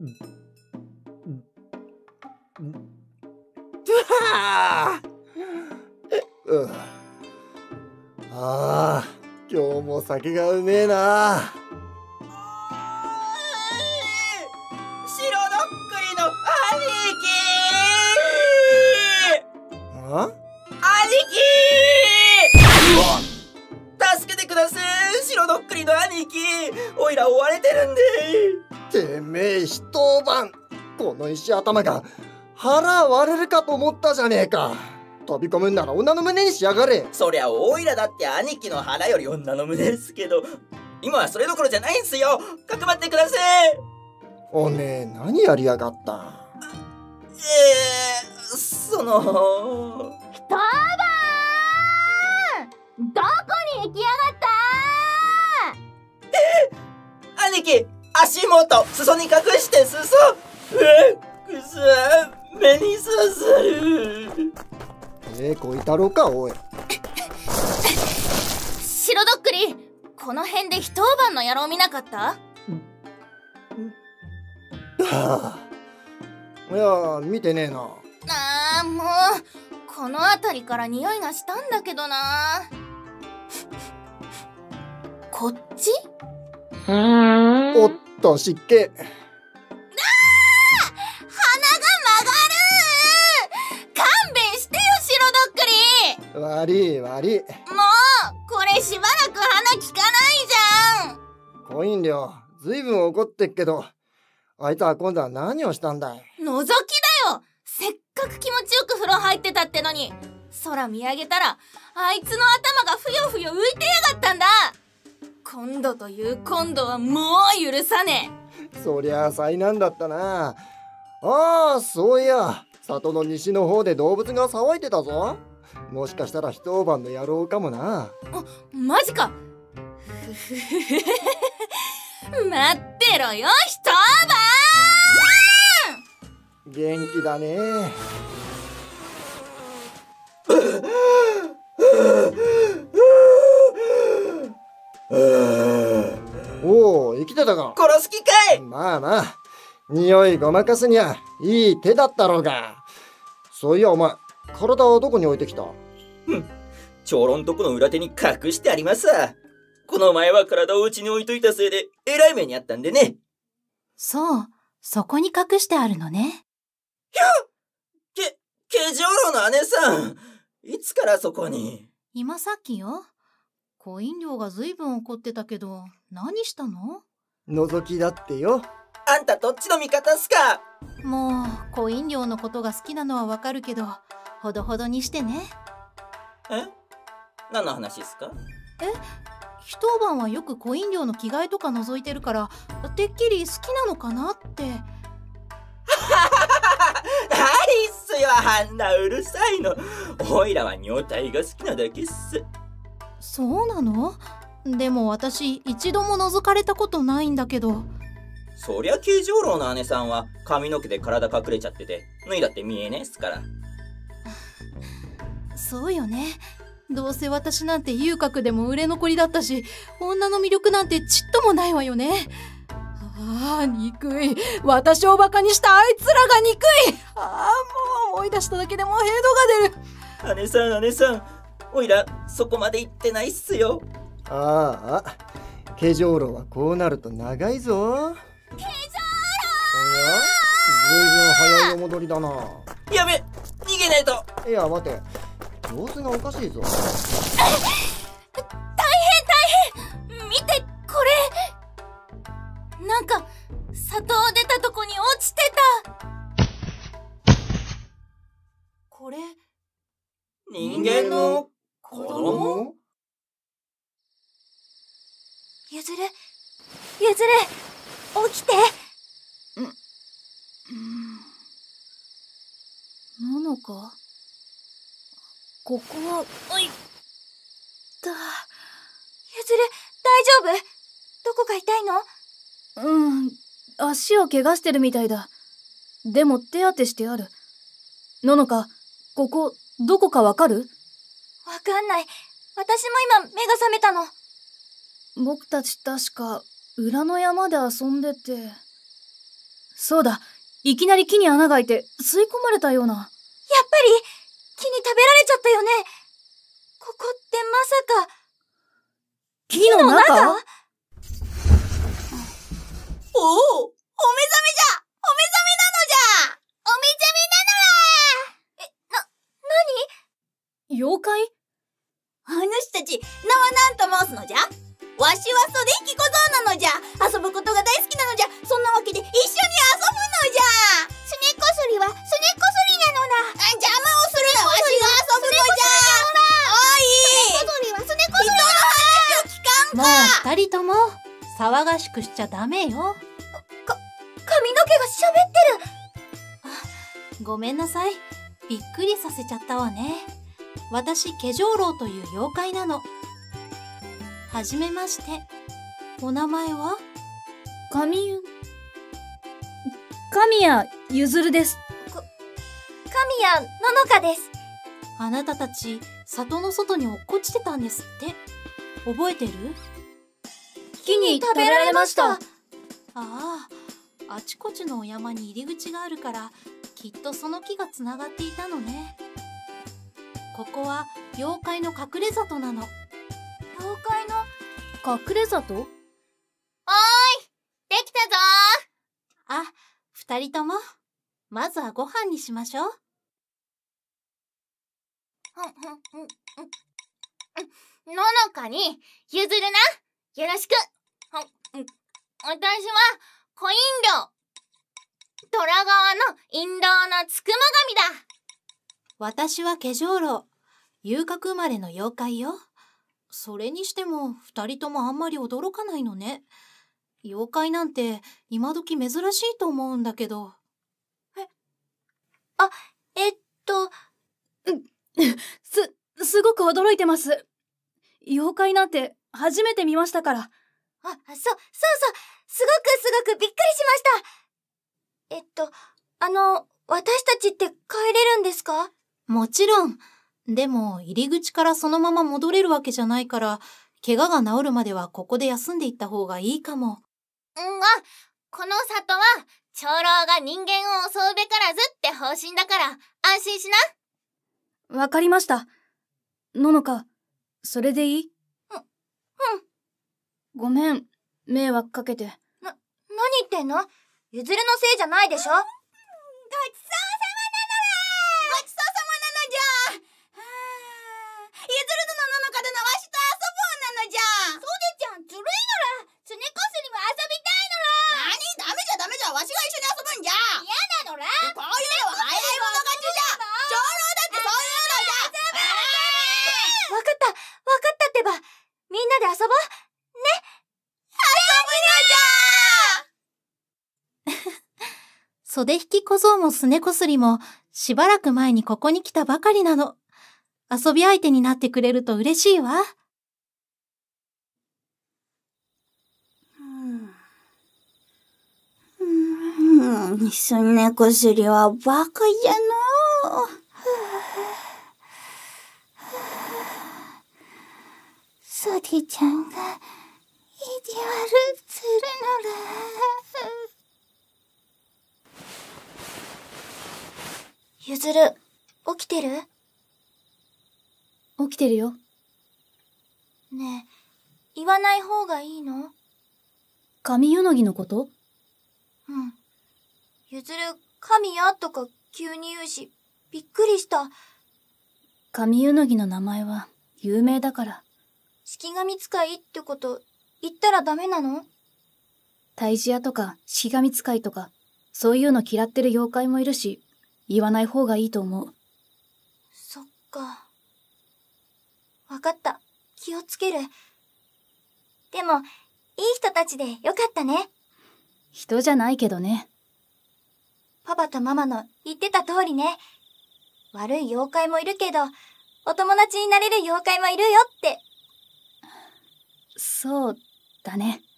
ああ、今日も酒がうめえな。 白どっくりの兄貴。 あ？ 兄貴！助けてください、白どっくりの兄貴。おいら追われてるんで。 てめえ一晩、この石頭が腹割れるかと思ったじゃねえか。飛び込むんなら女の胸にしやがれ。 そりゃおいらだって兄貴の腹より女の胸ですけど、今はそれどころじゃないんすよ。かくまってください。 おめえ何やりやがった？ その一晩どこに行きやがった？ 兄貴、足元裾に隠して裾。くそ、目に刺さる。 小太郎かおい。 白どっくり、この辺で一晩の野郎見なかった？ はあ、いや見てねえな。 あーもう、この辺りから匂いがしたんだけどな。こっち？ おっと湿気。 鼻が曲がる！勘弁してよ、白どっくり。 悪い悪い。 もうこれしばらく鼻利かないじゃん。 コイン寮ずいぶん怒ってっけど、あいつは今度は何をしたんだい？ 覗きだよ。せっかく気持ちよく風呂入ってたってのに、空見上げたらあいつの頭がふよふよ浮いてやがったんだ。今度という今度はもう許さねえ。 そりゃあ災難だったな。ああ、そういや里の西の方で動物が騒いでたぞ。もしかしたら一晩の野郎かもな。 マジか。待ってろよ、一晩。 元気だね。おお、生きてたか。 殺す気かい。 まあまあ、匂いごまかすにはいい手だったろうが。そういやお前、体はどこに置いてきた？ 長老んとこの裏手に隠してありますわ。この前は体をうちに置いといたせいでえらい目にあったんでね。 そう、そこに隠してあるのね。 ひゃっ！慶長老の姉さん、いつからそこに？ 今さっきよ。コイン寮がずいぶん怒ってたけど、何したの？ 覗きだってよ。 あんたどっちの味方っすか？ もう、コイン寮のことが好きなのはわかるけど、ほどほどにしてね。 え？何の話っすか？ 一晩はよくコイン寮の着替えとか覗いてるから、てっきり好きなのかなって。 はいっすよ、あんなうるさいの。おいらは女体が好きなだけっす。 そうなの？でも私、一度も覗かれたことないんだけど。 そりゃ慶長老の姉さんは髪の毛で体隠れちゃってて、脱いだって見えねえっすから。 そうよね。どうせ私なんて遊郭でも売れ残りだったし、女の魅力なんてちっともないわよね。ああ、憎い。私をバカにしたあいつらが憎い。ああ、もう思い出しただけでもうヘドが出る。 姉さん、姉さん、おいらそこまで行ってないっすよ。 ああ、慶長老はこうなると長いぞ。 慶長おや、ずいぶん早いお戻りだな。 やべ、逃げないと。 いや待て、様子がおかしいぞ。 大変見てこれ。なんか里を出たとこに落ちてた。これ人間の子供？ ゆずる起きて。 なのか？ここは、 おいだ。ゆずる大丈夫？どこが痛いの？ 足を怪我してるみたいだ。でも手当てしてある。ののか、ここ、どこかわかる？ わかんない。私も今目が覚めたの。 僕たち確か、裏の山で遊んでて。 そうだ。いきなり木に穴が開いて吸い込まれたような。 やっぱり木に食べられちゃったよね。ここってまさか木の中？ おお、お目覚めじゃ。お目覚めなのじゃ。お目覚めなのだ。何？ 妖怪？ お主たち、名は何と申すのじゃ？わしは袖引き小僧なのじゃ。遊ぶことが大好きなのじゃ。そんなわけで一緒に遊ぶのじゃ。すねこすりはすねこすりなのだ。邪魔をするな。わしが遊ぶのじゃ。おい、すねこすりはすねこすりなのだ。人の話を聞かんもうか。 二人とも騒がしくしちゃダメよ。 髪の毛が喋ってる。 ごめんなさい。びっくりさせちゃったわね。私、化粧楼という妖怪なの。はじめまして。お名前は？ 神谷ゆずるです。 神谷ののかです。 あなたたち、里の外に落っこちてたんですって。覚えてる？ 木に食べられました。 ああ、あちこちのお山に入り口があるから、きっとその木がつながっていたのね。ここは妖怪の隠れ里なの。 妖怪の。 隠れ里？ おーい、できたぞあ、二人とも、まずはご飯にしましょう。 ののかに譲るな。よろしく。私はコイン寮。虎川の印籠のつくも神だ。 私は化粧楼、遊郭生まれの妖怪よ。それにしても二人ともあんまり驚かないのね。妖怪なんて今時珍しいと思うんだけど。 すごく驚いてます。妖怪なんて初めて見ましたから。 そう、すごくびっくりしました。私たちって帰れるんですか？ もちろん。でも入り口からそのまま戻れるわけじゃないから、怪我が治るまではここで休んでいった方がいいかも。 この里は長老が人間を襲うべからずって方針だから安心しな。 わかりました。ののか、それでいい？ごめん、迷惑かけて。 何言ってんの？ゆずるのせいじゃないでしょ。ごちそうさまなのじゃ。ゆずる殿ののか殿わしと遊ぼうなのじゃ。そうでちゃん、ずるいのら。すねこすりも遊びたいのら。ダメじゃ。わしが一緒に遊ぶんじゃ。嫌なのら。こういうのは早い者勝ちじゃ。長老だってそういうのじゃ。わかったってば。みんなで遊ぼう。ね。遊ぶのじゃ。 袖引き小僧もすねこすりもしばらく前にここに来たばかりなの。遊び相手になってくれると嬉しいわ。 すねこすりはバカじゃのう。ソディちゃんが意地悪するのら。ゆずる、起きてる？ 起きてるよ。 ねえ、言わない方がいいの？ 神湯のぎのこと？ ゆずる、神やとか急に言うし、びっくりした。 神湯のぎの名前は有名だから。 式神使いってこと言ったらダメなの？ 退治屋とか式神使いとか、そういうの嫌ってる妖怪もいるし、言わない方がいいと思う。 そっか。わかった。気をつける。でも、いい人たちでよかったね。 人じゃないけどね。 パパとママの言ってた通りね。悪い妖怪もいるけど、お友達になれる妖怪もいるよって。 そうだね。